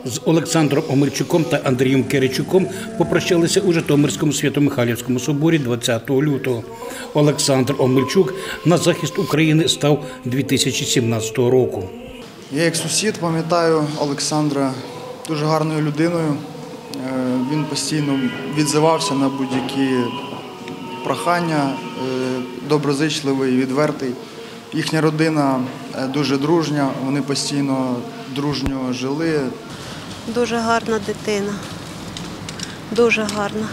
З Олександром Омельчуком та Андрієм Киричуком попрощалися у Житомирському Свято-Михайлівському соборі 20 лютого. Олександр Омельчук на захист України став 2017 року. Я як сусід пам'ятаю Олександра дуже гарною людиною. Він постійно відзивався на будь-які прохання, доброзичливий, відвертий. Їхня родина дуже дружня, вони постійно дружньо жили. Дуже гарна дитина, дуже гарна.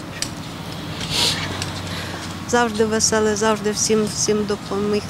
Завжди веселий, завжди всім допоміг.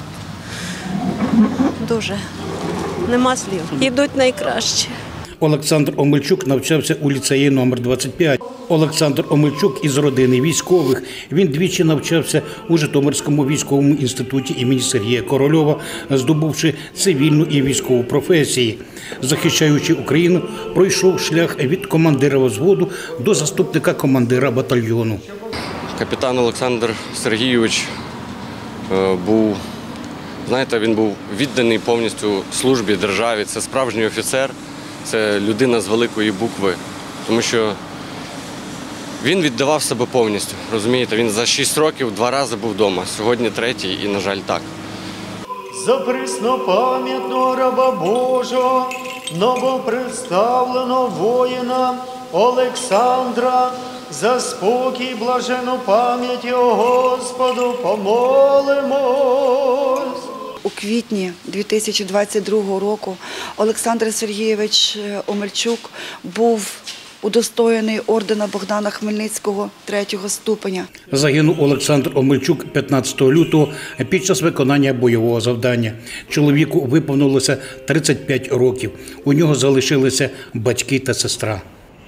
Дуже. Нема слів. Йдуть найкраще. Олександр Омельчук навчався у ліцеї номер 25. Олександр Омельчук із родини військових. Він двічі навчався у Житомирському військовому інституті імені Сергія Корольова, здобувши цивільну і військову професії. Захищаючи Україну, пройшов шлях від командира взводу до заступника командира батальйону. Капітан Олександр Сергійович був, він був відданий повністю службі, державі. Це справжній офіцер, це людина з великої букви, тому що він віддавав себе повністю, розумієте? Він за 6 років 2 рази був вдома, сьогодні 3-й і, на жаль, так. За преснопам'ятного раба Божого, новопредставленого воїна Олександра, за спокій, блажену пам'ять його Господу помолимось. У квітні 2022 року Олександр Сергійович Омельчук був удостоєний ордена Богдана Хмельницького 3-го ступеня. Загинув Олександр Омельчук 15 лютого під час виконання бойового завдання. Чоловіку виповнилося 35 років. У нього залишилися батьки та сестра.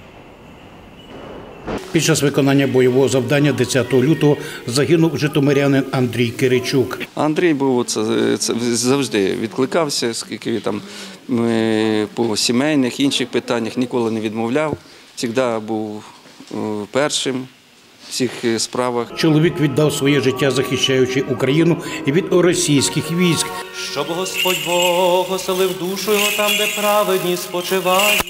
Під час виконання бойового завдання 10 лютого загинув житомирянин Андрій Киричук. Андрій був завжди відкликався, оскільки там по сімейних, інших питаннях ніколи не відмовляв. Завжди був першим в всіх справах. Чоловік віддав своє життя, захищаючи Україну від російських військ. Щоб Господь Бог оселив душу його там, де праведні спочивають.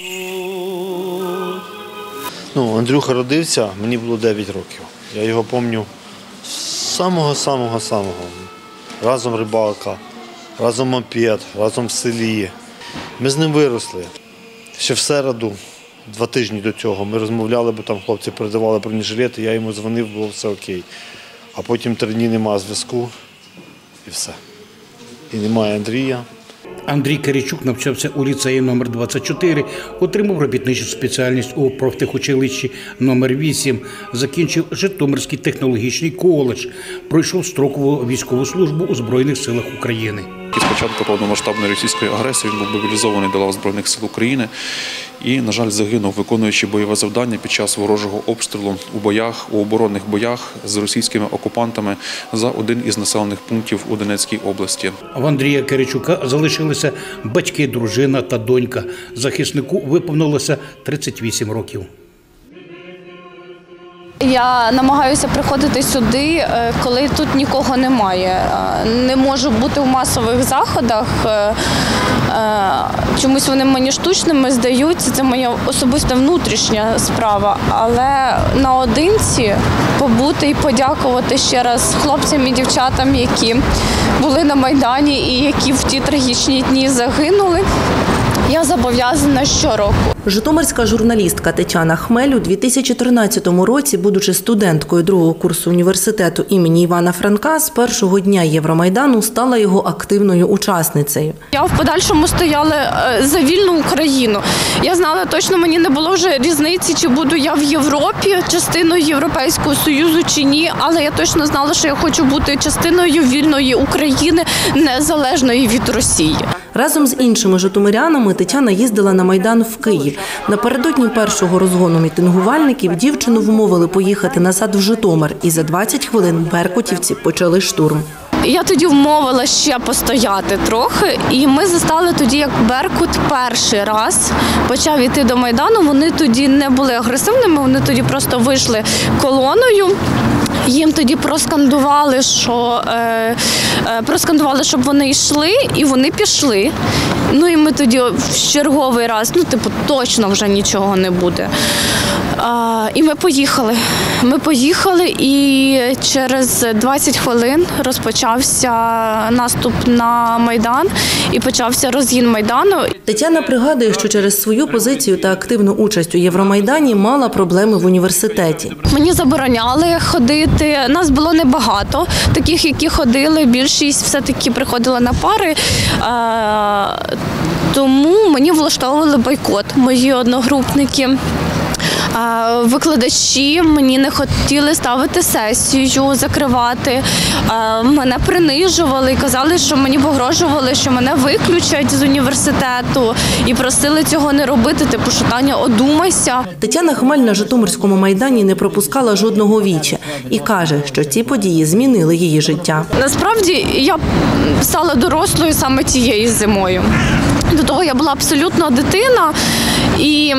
Андрюха родився, мені було 9 років. Я його пам'ятаю з самого-самого. Разом рибалка, разом мопед, разом в селі. Ми з ним виросли. Ще в середу, 2 тижні до цього, ми розмовляли, бо там хлопці передавали бронежилети, я йому дзвонив, було все окей. А потім 3 дні немає зв'язку і все. І немає Андрія. Андрій Киричук навчався у ліцеї номер 24, отримав робітничу спеціальність у профтехучилищі номер 8, закінчив Житомирський технологічний коледж, пройшов строкову військову службу у Збройних силах України. З початку повномасштабної російської агресії він був мобілізований до лав Збройних сил України і, на жаль, загинув, виконуючи бойове завдання під час ворожого обстрілу у оборонних боях з російськими окупантами за один із населених пунктів у Донецькій області. В Андрія Киричука залишилися батьки, дружина та донька. Захиснику виповнилося 38 років. Я намагаюся приходити сюди, коли тут нікого немає. Не можу бути в масових заходах. Чомусь вони мені штучними здаються, це моя особиста внутрішня справа. Але наодинці побути і подякувати ще раз хлопцям і дівчатам, які були на Майдані і які в ті трагічні дні загинули, я зобов'язана щороку. Житомирська журналістка Тетяна Хмель у 2013 році, будучи студенткою 2-го курсу університету імені Івана Франка, з першого дня Євромайдану стала його активною учасницею. Я в подальшому стояла за вільну Україну. Я знала точно, мені не було вже різниці, чи буду я в Європі, частиною Європейського Союзу чи ні, але я точно знала, що я хочу бути частиною вільної України, незалежної від Росії. Разом з іншими житомирянами Тетяна їздила на Майдан в Київ. Напередодні першого розгону мітингувальників дівчину вмовили поїхати назад в Житомир, і за 20 хвилин беркутівці почали штурм. Я тоді вмовила ще постояти трохи, і ми застали тоді, як Беркут перший раз почав йти до Майдану. Вони тоді не були агресивними, вони тоді просто вийшли колоною. Їм тоді проскандували, щоб вони йшли, і вони пішли. Ну і ми тоді в черговий раз, точно вже нічого не буде. І ми поїхали. Ми поїхали, і через 20 хвилин розпочався наступ на Майдан і почався розгін Майдану. Тетяна пригадує, що через свою позицію та активну участь у Євромайдані мала проблеми в університеті. Мені забороняли ходити, нас було небагато, таких, які ходили, більшість все-таки приходила на пари, тому мені влаштовували бойкот, мої одногрупники. Викладачі мені не хотіли ставити сесію, закривати, мене принижували, казали, що мені погрожували, що мене виключать з університету і просили цього не робити, що Таня, одумайся. Тетяна Хмель на Житомирському Майдані не пропускала жодного віча і каже, що ці події змінили її життя. Насправді я стала дорослою саме тією зимою. До того я була абсолютно дитина, і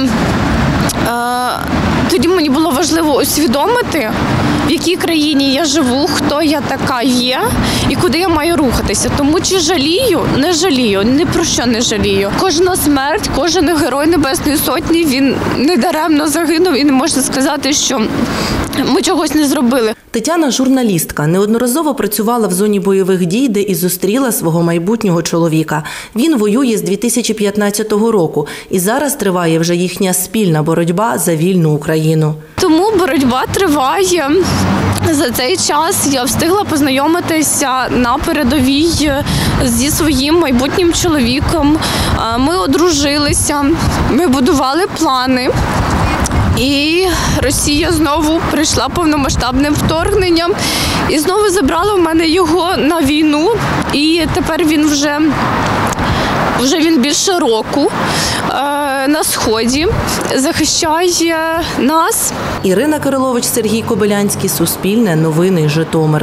тоді мені було важливо усвідомити, в якій країні я живу, хто я така є і куди я маю рухатися. Тому чи жалію? Не жалію, ні про що не жалію. Кожна смерть, кожен герой Небесної Сотні, він недаремно загинув, і не можна сказати, що ми чогось не зробили. Тетяна – журналістка, неодноразово працювала в зоні бойових дій, де і зустріла свого майбутнього чоловіка. Він воює з 2015 року, і зараз триває вже їхня спільна боротьба за вільну Україну. Тому боротьба триває. За цей час я встигла познайомитися на передовій зі своїм майбутнім чоловіком. Ми одружилися, ми будували плани. І Росія знову прийшла повномасштабним вторгненням і знову забрала в мене його на війну. І тепер він вже він більше року на Сході захищає нас. Ірина Кирилович, Сергій Кобилянський, Суспільне, Новини, Житомир.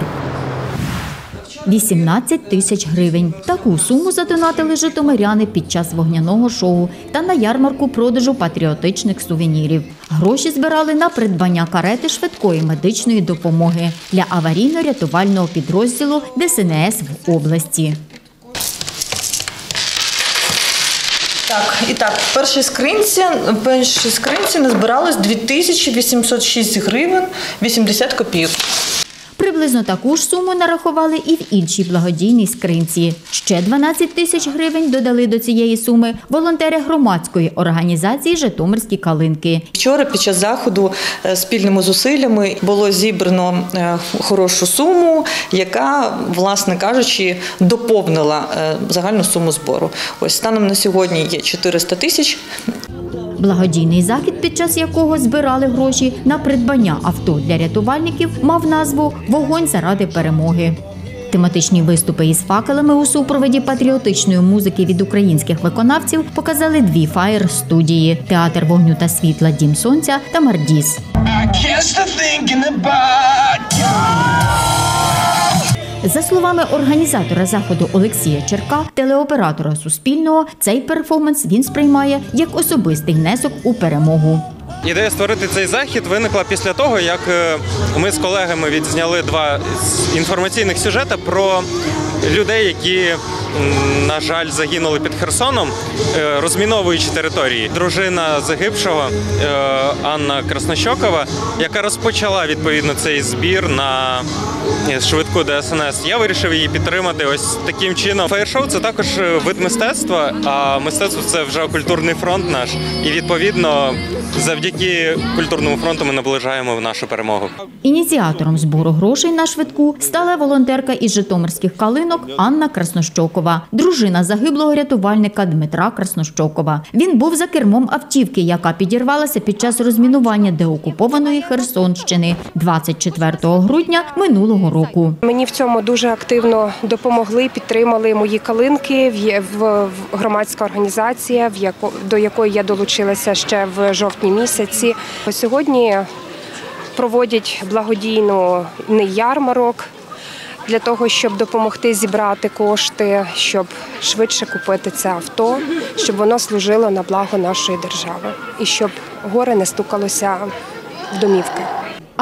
18 тисяч гривень. Таку суму задонатили житомиряни під час вогняного шоу та на ярмарку продажу патріотичних сувенірів. Гроші збирали на придбання карети швидкої медичної допомоги для аварійно-рятувального підрозділу ДСНС в області. Так, в першій скринці назбиралось 2806 гривень 80 копійок. Приблизно таку ж суму нарахували і в іншій благодійній скринці. Ще 12 тисяч гривень додали до цієї суми волонтери громадської організації «Житомирські калинки». Вчора під час заходу спільними зусиллями було зібрано хорошу суму, яка, власне кажучи, доповнила загальну суму збору. Ось станом на сьогодні є 400 тисяч. Благодійний захід, під час якого збирали гроші на придбання авто для рятувальників, мав назву «Вогонь заради перемоги». Тематичні виступи із факелами у супроводі патріотичної музики від українських виконавців показали дві фаєр-студії – Театр вогню та світла «Дім сонця» та «Мардіс». За словами організатора заходу Олексія Черка, телеоператора Суспільного, цей перформанс він сприймає як особистий внесок у перемогу. Ідея створити цей захід виникла після того, як ми з колегами відзняли два інформаційних сюжети про людей, які, на жаль, загинули під Херсоном, розміновуючи території. Дружина загибшого Анна Краснощокова, яка розпочала відповідно цей збір на швидку ДСНС. Я вирішив її підтримати ось таким чином. Фаєр-шоу – це також вид мистецтва, а мистецтво – це вже культурний фронт наш. І відповідно завдяки культурному фронту ми наближаємо нашу перемогу. Ініціатором збору грошей на швидку стала волонтерка із житомирських калинок Анна Краснощокова, дружина загиблого рятувальника Дмитра Краснощокова. Він був за кермом автівки, яка підірвалася під час розмінування деокупованої Херсонщини 24 грудня минулого року. Мені в цьому дуже активно допомогли, підтримали мої калинки, в громадська організація, до якої я долучилася ще в жовтні місяці. Сьогодні проводять благодійний ярмарок для того, щоб допомогти зібрати кошти, щоб швидше купити це авто, щоб воно служило на благо нашої держави і щоб горе не стукалося в домівки.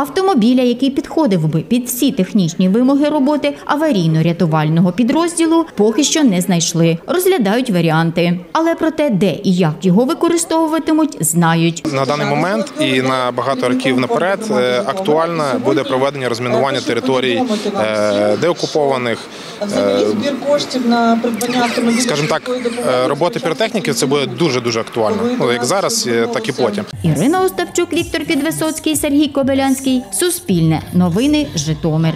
Автомобіля, який підходив би під всі технічні вимоги роботи аварійно-рятувального підрозділу, поки що не знайшли. Розглядають варіанти. Але про те, де і як його використовуватимуть, знають. На даний момент і на багато років наперед актуально буде проведення розмінування територій деокупованих. Збір коштів на придбання автомобілів. Скажімо так, роботи піротехніків це буде дуже-дуже актуально. Як зараз, так і потім. Ірина Остапчук, Віктор Підвисоцький, Сергій Кобилянський. Суспільне. Новини. Житомир.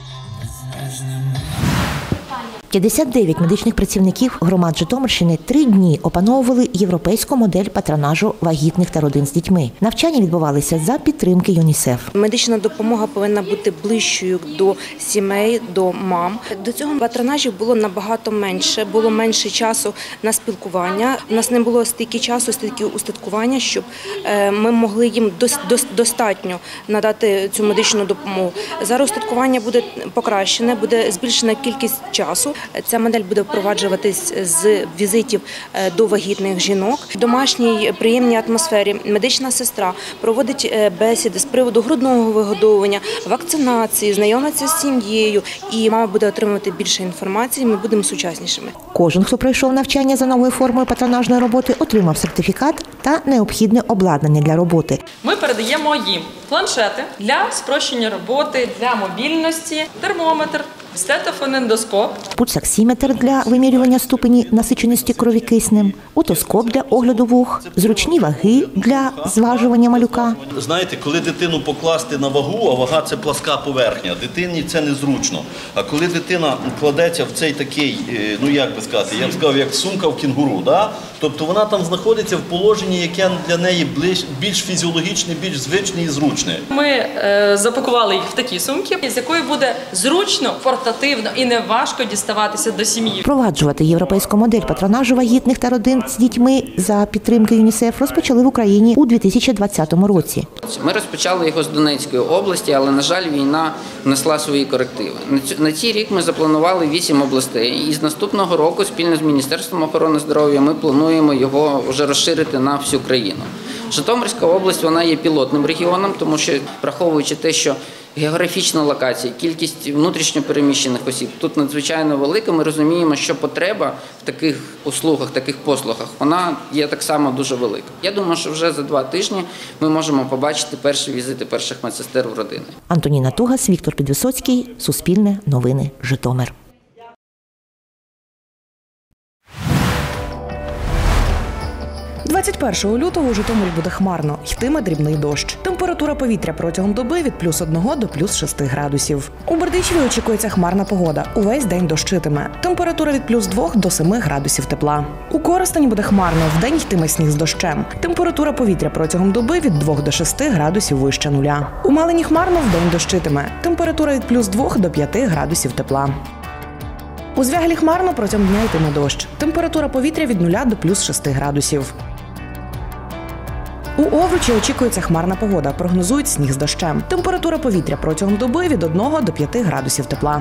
59 медичних працівників громад Житомирщини 3 дні опановували європейську модель патронажу вагітних та родин з дітьми. Навчання відбувалися за підтримки ЮНІСЕФ. Медична допомога повинна бути ближчою до сімей, до мам. До цього патронажів було набагато менше, було менше часу на спілкування. У нас не було стільки часу, стільки устаткування, щоб ми могли їм достатньо надати цю медичну допомогу. Зараз устаткування буде покращене, буде збільшена кількість часу. Ця модель буде впроваджуватись з візитів до вагітних жінок. В домашній приємній атмосфері медична сестра проводить бесіди з приводу грудного вигодовування, вакцинації, знайомиться з сім'єю, і мама буде отримувати більше інформації, ми будемо сучаснішими. Кожен, хто пройшов навчання за новою формою патронажної роботи, отримав сертифікат та необхідне обладнання для роботи. Ми передаємо їм планшети для спрощення роботи, для мобільності, термометр, стетофонендоскоп, Пульсоксиметр для вимірювання ступені насиченості крові киснем, отоскоп для огляду вух, зручні ваги для зважування малюка. Знаєте, коли дитину покласти на вагу, а вага – це пласка поверхня, дитині це незручно. А коли дитина кладеться в цей такий, ну як би сказати, я б сказав, як сумка в кінгуру, да? Тобто вона там знаходиться в положенні, яке для неї більш фізіологічне, більш звичне і зручне. Ми запакували їх в такі сумки, з якої буде зручно, портативно і не важко діставатися до сім'ї. Впроваджувати європейську модель патронажу вагітних та родин з дітьми за підтримки ЮНІСЕФ розпочали в Україні у 2020 році. Ми розпочали його з Донецької області, але, на жаль, війна внесла свої корективи. На цей рік ми запланували 8 областей, і з наступного року спільно з Міністерством охорони здоров'я ми плануємо його вже розширити на всю країну. Житомирська область, вона є пілотним регіоном, тому що, враховуючи те, що географічна локація, кількість внутрішньопереміщених осіб тут надзвичайно велика. Ми розуміємо, що потреба в таких услугах, таких послугах, вона є так само дуже велика. Я думаю, що вже за 2 тижні ми можемо побачити перші візити перших медсестер в родини. Антоніна Тугас, Віктор Підвисоцький, Суспільне, Новини, Житомир. 21 лютого у Житомирі буде хмарно, йтиме дрібний дощ. Температура повітря протягом доби від +1 до +6 градусів. У Бердичеві очікується хмарна погода. Увесь день дощитиме. Температура від +2 до 7 градусів тепла. У Коростені буде хмарно, вдень йтиме сніг з дощем. Температура повітря протягом доби від 2 до 6 градусів вище нуля. У Малині хмарно, вдень дощитиме. Температура від +2 до 5 градусів тепла. У Звягелі хмарно, протягом дня йтиме дощ. Температура повітря від 0 до +6 градусів. У Овручі очікується хмарна погода, прогнозують сніг з дощем. Температура повітря протягом доби від 1 до 5 градусів тепла.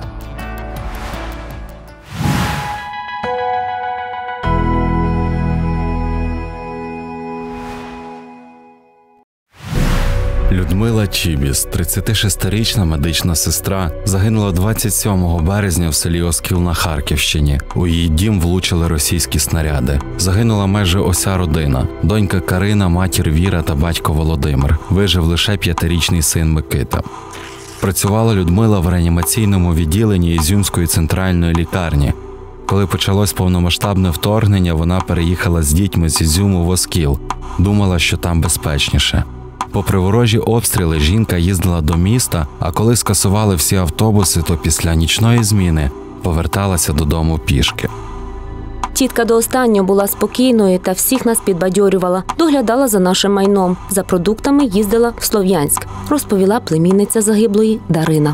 Людмила Чібіс, 36-річна медична сестра, загинула 27 березня в селі Оскіл на Харківщині. У її дім влучили російські снаряди. Загинула майже уся родина. Донька Карина, матір Віра та батько Володимир. Вижив лише 5-річний син Микита. Працювала Людмила в реанімаційному відділенні Ізюмської центральної лікарні. Коли почалось повномасштабне вторгнення, вона переїхала з дітьми з Ізюму в Оскіл. Думала, що там безпечніше. Попри ворожі обстріли, жінка їздила до міста, а коли скасували всі автобуси, то після нічної зміни поверталася додому пішки. Тітка до останнього була спокійною та всіх нас підбадьорювала, доглядала за нашим майном. За продуктами їздила в Слов'янськ, розповіла племінниця загиблої Дарина.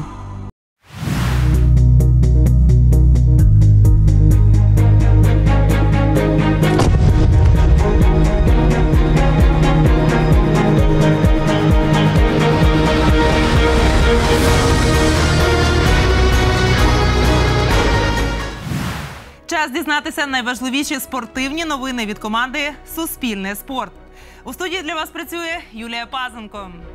Час дізнатися найважливіші спортивні новини від команди «Суспільне спорт». У студії для вас працює Юлія Пазенко.